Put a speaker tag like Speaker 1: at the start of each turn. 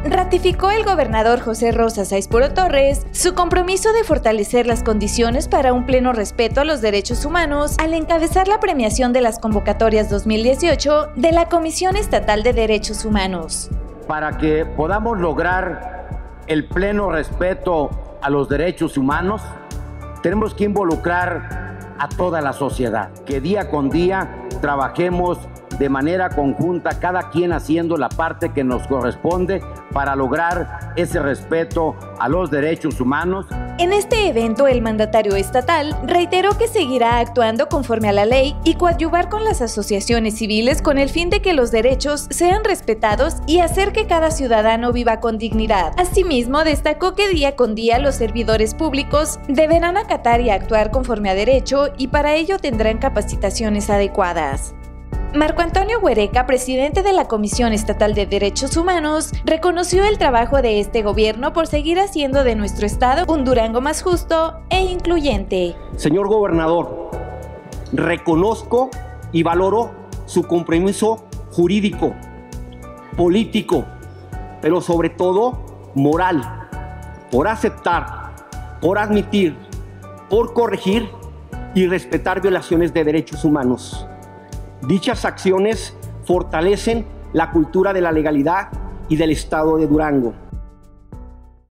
Speaker 1: ratificó el gobernador José Rosa Saizpuro Torres su compromiso de fortalecer las condiciones para un pleno respeto a los derechos humanos al encabezar la premiación de las convocatorias 2018 de la Comisión Estatal de Derechos Humanos.
Speaker 2: Para que podamos lograr el pleno respeto a los derechos humanos, tenemos que involucrar a toda la sociedad, que día con día trabajemos de manera conjunta, cada quien haciendo la parte que nos corresponde para lograr ese respeto a los derechos humanos.
Speaker 1: En este evento, el mandatario estatal reiteró que seguirá actuando conforme a la ley y coadyuvar con las asociaciones civiles con el fin de que los derechos sean respetados y hacer que cada ciudadano viva con dignidad. Asimismo, destacó que día con día los servidores públicos deberán acatar y actuar conforme a derecho y para ello tendrán capacitaciones adecuadas. Marco Antonio Huereca, presidente de la Comisión Estatal de Derechos Humanos, reconoció el trabajo de este gobierno por seguir haciendo de nuestro estado un Durango más justo e incluyente.
Speaker 3: Señor gobernador, reconozco y valoro su compromiso jurídico, político, pero sobre todo moral, por aceptar, por admitir, por corregir y respetar violaciones de derechos humanos. Dichas acciones fortalecen la cultura de la legalidad y del Estado de Durango.